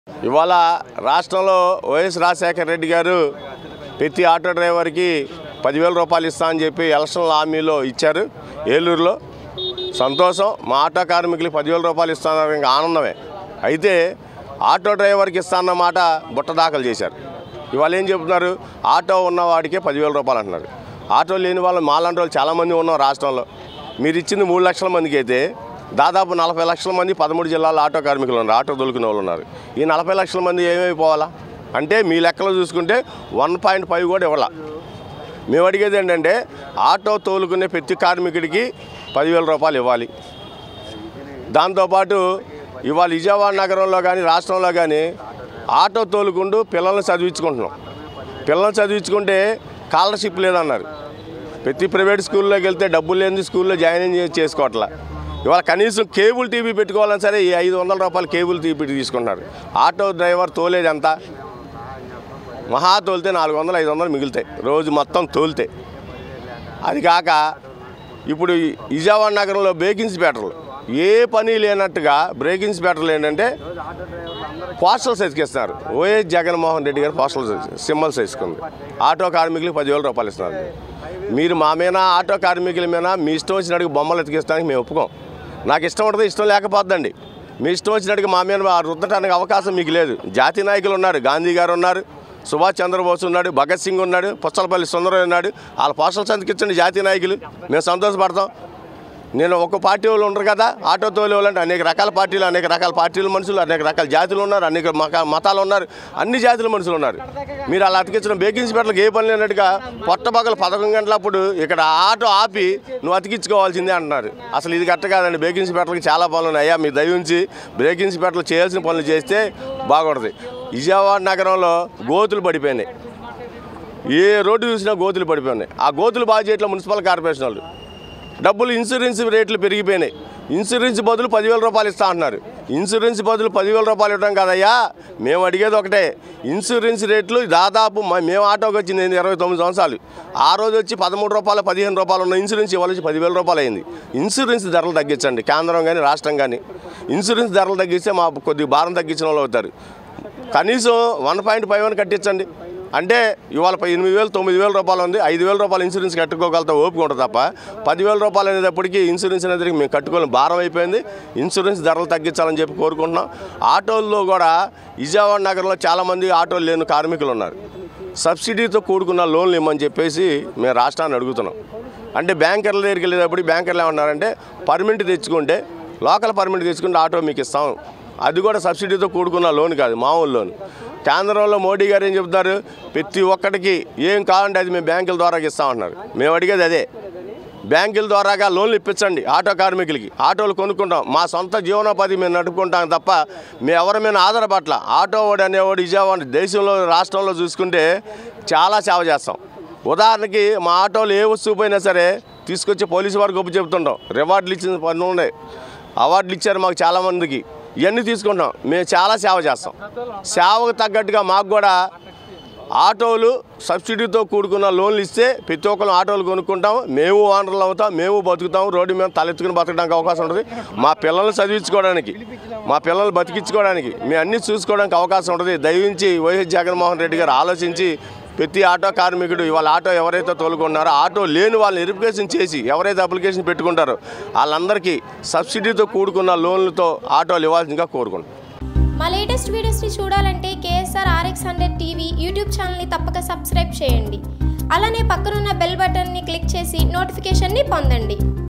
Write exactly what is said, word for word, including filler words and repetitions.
ఇవాళ రాష్ట్రంలో వైఎస్ రాజశేఖర రెడ్డి గారు ప్రతి ఆటో డ్రైవర్కి పదివేల రూపాయలు ఇస్తా అని చెప్పి ఎలక్షన్ హామీలో ఇచ్చారు. ఏలూరులో సంతోషం. మా ఆటో కార్మికులకి పదివేల రూపాయలు ఇస్తానని ఇంకా ఆనందమే. అయితే ఆటో డ్రైవర్కి ఇస్తానన్నమాట బుట్ట దాఖలు చేశారు. ఇవాళ ఏం చెప్తున్నారు? ఆటో ఉన్న వాడికే పదివేల రూపాయలు అంటున్నారు. ఆటో లేని వాళ్ళు మాలాంటి వాళ్ళు చాలామంది ఉన్నాం రాష్ట్రంలో. మీరు ఇచ్చింది మూడు లక్షల మందికి అయితే దాదాపు నలభై లక్షల మంది పదమూడు జిల్లాల్లో ఆటో కార్మికులు ఉన్నారు, ఆటో దొరికిన వాళ్ళు ఉన్నారు. ఈ నలభై లక్షల మంది ఏమైపోవాలా అంటే మీ లెక్కలు చూసుకుంటే వన్ పాయింట్ ఫైవ్ కూడా ఇవ్వాల. మేము అడిగేది ఏంటంటే ఆటో తోలుకునే ప్రతి కార్మికుడికి పదివేల రూపాయలు ఇవ్వాలి. దాంతోపాటు ఇవాళ విజయవాడ నగరంలో కానీ రాష్ట్రంలో కానీ ఆటో తోలుకుంటూ పిల్లల్ని చదివించుకుంటున్నాం. పిల్లల్ని చదివించుకుంటే స్కాలర్షిప్ లేదన్నారు. ప్రతి ప్రైవేట్ స్కూల్లోకి వెళ్తే డబ్బులు లేని స్కూల్లో జాయిన్ చేసుకోవట్లా. ఇవాళ కనీసం కేబుల్ టీవీ పెట్టుకోవాలని సరే ఈ ఐదు వందల రూపాయలు కేబుల్ టీవీ తీసుకుంటున్నారు. ఆటో డ్రైవర్ తోలేది ఎంత? మహా తోలితే నాలుగు వందలు ఐదు వందలు మిగులుతాయి రోజు మొత్తం తోలితే. అది కాక ఇప్పుడు విజయవాడ నగరంలో బ్రేక్ ఇన్స్పెక్టర్లు ఏ పని లేనట్టుగా బ్రేక్ ఇన్స్పెక్టర్లు ఏంటంటే పోస్టల్స్ ఎత్తుకిస్తున్నారు. వైఎస్ జగన్మోహన్ రెడ్డి గారు పోస్టల్ సింబల్స్ వేసుకుంది. ఆటో కార్మికులకు పదివేల రూపాయలు ఇస్తున్నారు. మీరు మా మీద ఆటో కార్మికుల మీద మీ ఇష్టం వచ్చినట్టుగా బొమ్మలు ఎత్తికిస్తానికి మేము ఒప్పుకోం. నాకు ఇష్టం ఉంటుంది, ఇష్టం లేకపోద్దండి. మీ ఇష్టం వచ్చినట్టుగా మా మీద రుద్దటానికి అవకాశం మీకు లేదు. జాతీయ నాయకులు ఉన్నారు, గాంధీ గారు ఉన్నారు, సుభాష్ చంద్రబోస్ ఉన్నాడు, భగత్ సింగ్ ఉన్నాడు, పుచ్చలపల్లి సుందరరావు ఉన్నాడు. వాళ్ళ పోస్టల్ సంతకించండి జాతీయ నాయకులు, మేము సంతోషపడతాం. నేను ఒక పార్టీ వాళ్ళు ఉండరు కదా ఆటో తోలే వాళ్ళు అంటే అనేక రకాల పార్టీలు, అనేక రకాల పార్టీల మనుషులు, అనేక రకాల జాతులు ఉన్నారు, అనేక మతాలు ఉన్నారు, అన్ని జాతుల మనుషులు ఉన్నారు. మీరు అలా అతికించిన బేకింగ్ పెట్టలకు ఏ పని లేనట్టుగా పొట్టబగలు పదకొండు గంటలప్పుడు ఇక్కడ ఆటో ఆపి నువ్వు అతికించుకోవాల్సిందే అంటున్నారు. అసలు ఇది కరెక్ట్ కాదండి. బేకింగ్ పెట్టలకు చాలా పనులు ఉన్నాయి. అయ్యా మీ దయించి బ్రేకింగ్ పెట్టలు చేయాల్సిన పనులు చేస్తే బాగుంటుంది. విజయవాడ నగరంలో గోతులు పడిపోయినాయి. ఏ రోడ్డు చూసినా గోతులు పడిపోయినాయి. ఆ గోతులు బాగా చేయట్ల మున్సిపల్ కార్పొరేషన్ వాళ్ళు. డబ్బులు ఇన్సూరెన్స్ రేట్లు పెరిగిపోయినాయి. ఇన్సూరెన్స్ బదులు పదివేల రూపాయలు ఇస్తా అంటున్నారు. ఇన్సూరెన్స్ బదులు పదివేల రూపాయలు ఇవ్వడం కదయ్యా. మేము అడిగేది ఒకటే, ఇన్సూరెన్స్ రేట్లు దాదాపు మేము ఆటోకి వచ్చింది ఇరవై తొమ్మిది సంవత్సరాలు. ఆ రోజు వచ్చి పదమూడు రూపాయలు పదిహేను రూపాయలు ఉన్న ఇన్సూరెన్స్ ఇవాళ వచ్చి పదివేల రూపాయలు అయింది. ఇన్సూరెన్స్ ధరలు తగ్గించండి, కేంద్రం కానీ రాష్ట్రం కానీ. ఇన్సూరెన్స్ ధరలు తగ్గిస్తే మా కొద్దిగా భారం తగ్గించిన వాళ్ళు అవుతారు. కనీసం వన్ పాయింట్ ఫైవ్ అని కట్టించండి. అంటే ఇవాళ ఎనిమిది వేలు తొమ్మిది వేల రూపాయలు ఉంది, ఐదు వేల రూపాయలు ఇన్సూరెన్స్ కట్టుకోగలుగుతా ఓపిక ఉంటుంది తప్ప పదివేల రూపాయలు అనేటప్పటికీ ఇన్సూరెన్స్ అనేది మేము కట్టుకోలేని భారం అయిపోయింది. ఇన్సూరెన్స్ ధరలు తగ్గించాలని చెప్పి కోరుకుంటున్నాం. ఆటోల్లో కూడా విజయవాడ నగరంలో చాలామంది ఆటోలు లేని కార్మికులు ఉన్నారు. సబ్సిడీతో కూడుకున్న లోన్లు ఇవ్వమని చెప్పేసి మేము రాష్ట్రాన్ని అడుగుతున్నాం. అంటే బ్యాంకర్ల దగ్గరికి వెళ్ళేటప్పుడు బ్యాంకర్లు ఏమన్నారంటే పర్మిట్ తెచ్చుకుంటే లోకల్ పర్మిట్ తెచ్చుకుంటే ఆటో మీకు ఇస్తాం. అది కూడా సబ్సిడీతో కూడుకున్న లోన్ కాదు, మామూలు లోన్. కేంద్రంలో మోడీ గారు ఏం చెప్తారు? ప్రతి ఒక్కటికి ఏం కావాలంటే అది మేము బ్యాంకుల ద్వారా ఇస్తామంటున్నారు. మేము అడిగేది అదే, బ్యాంకుల ద్వారాగా లోన్లు ఇప్పించండి ఆటో కార్మికులకి. ఆటోలు కొనుక్కుంటాం, మా సొంత జీవనోపాధి మేము నడుపుకుంటాం తప్ప మేము ఎవరి మీద ఆధారపట్ల. ఆటో వాడు అనేవాడు విజయవాడ దేశంలో రాష్ట్రంలో చూసుకుంటే చాలా సేవ చేస్తాం. ఉదాహరణకి మా ఆటోలు ఏ వస్తువు పోయినా సరే తీసుకొచ్చి పోలీసు వారికి గొప్ప చెప్తుంటాం. రివార్డులు ఇచ్చిన పనులు ఉన్నాయి, అవార్డులు ఇచ్చారు మాకు చాలామందికి. ఇవన్నీ తీసుకుంటాం. మేము చాలా సేవ చేస్తాం. సేవకు తగ్గట్టుగా మాకు కూడా ఆటోలు సబ్సిడీతో కూడుకున్న లోన్లు ఇస్తే ప్రతి ఒక్కరు ఆటోలు కొనుక్కుంటాం. మేము ఓనర్లు అవుతాం, మేము బతుకుతాం. రోడ్డు మీద తలెత్తుకుని బతకడానికి అవకాశం ఉంటుంది. మా పిల్లల్ని చదివించుకోవడానికి, మా పిల్లల్ని బతికించుకోవడానికి, మేము అన్నీ చూసుకోవడానికి అవకాశం ఉంటుంది. దయించి వైఎస్ జగన్మోహన్ రెడ్డి గారు ఆలోచించి ప్రతి ఆటో కార్మికుడు ఇవాళ ఆటో ఎవరైతే తోలుకుంటున్నారో ఆటో లేని వాళ్ళని వెరిఫికేషన్ చేసి ఎవరైతే అప్లికేషన్ పెట్టుకుంటారో వాళ్ళందరికీ సబ్సిడీతో కూడుకున్న లోన్లతో ఆటోలు ఇవ్వాల్సిందిగా కోరుకుంటాం. మా లేటెస్ట్ వీడియోస్ని చూడాలంటే KSR RX hundred TV YouTube ఛానల్ని తప్పక సబ్స్క్రైబ్ చేయండి. అలానే పక్కనున్న బెల్ బటన్ని క్లిక్ చేసి నోటిఫికేషన్ని పొందండి.